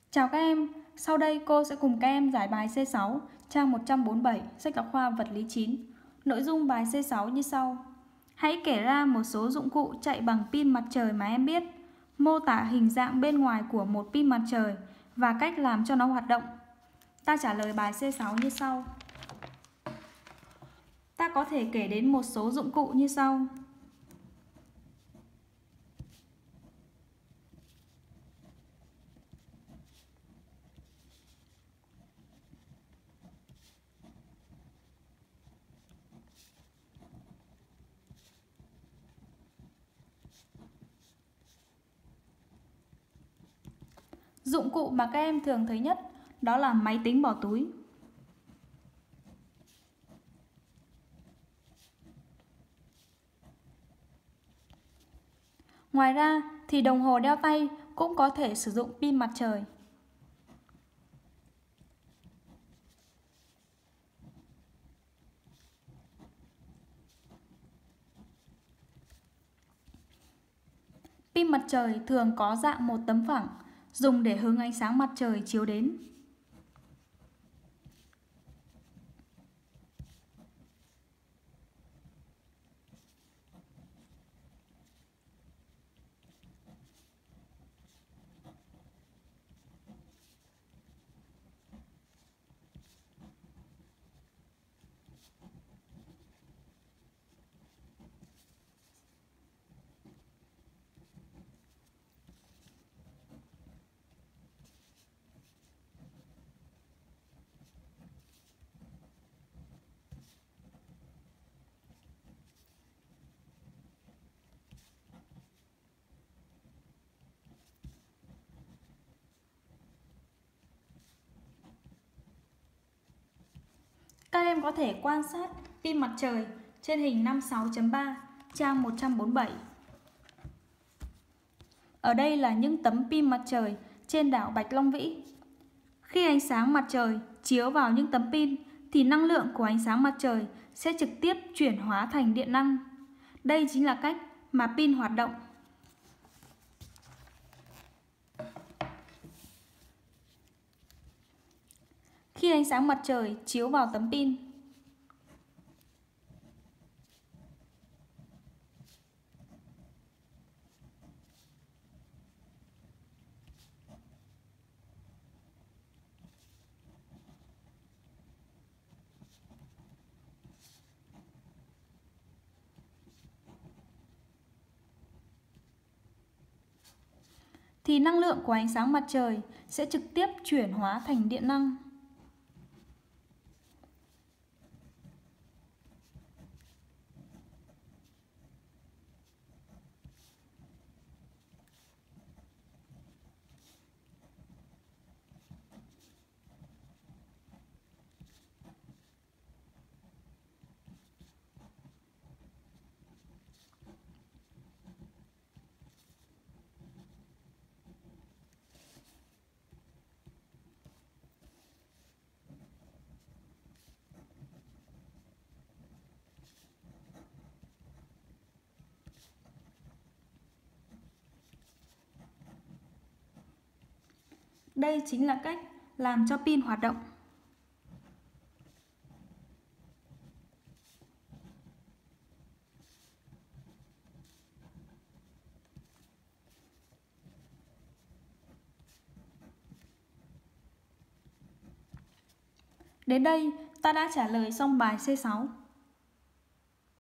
Chào các em, sau đây cô sẽ cùng các em giải bài C6, trang 147, sách giáo khoa vật lý 9. Nội dung bài C6 như sau. Hãy kể ra một số dụng cụ chạy bằng pin mặt trời mà em biết. Mô tả hình dạng bên ngoài của một pin mặt trời và cách làm cho nó hoạt động. Ta trả lời bài C6 như sau. Ta có thể kể đến một số dụng cụ như sau. Dụng cụ mà các em thường thấy nhất đó là máy tính bỏ túi. Ngoài ra thì đồng hồ đeo tay cũng có thể sử dụng pin mặt trời. Pin mặt trời thường có dạng một tấm phẳng, dùng để hứng ánh sáng mặt trời chiếu đến. Các em có thể quan sát pin mặt trời trên hình 56.3, trang 147. Ở đây là những tấm pin mặt trời trên đảo Bạch Long Vĩ. Khi ánh sáng mặt trời chiếu vào những tấm pin thì năng lượng của ánh sáng mặt trời sẽ trực tiếp chuyển hóa thành điện năng. Đây chính là cách mà pin hoạt động. Khi ánh sáng mặt trời chiếu vào tấm pin, thì năng lượng của ánh sáng mặt trời sẽ trực tiếp chuyển hóa thành điện năng. Đây chính là cách làm cho pin hoạt động. Đến đây ta đã trả lời xong bài C6.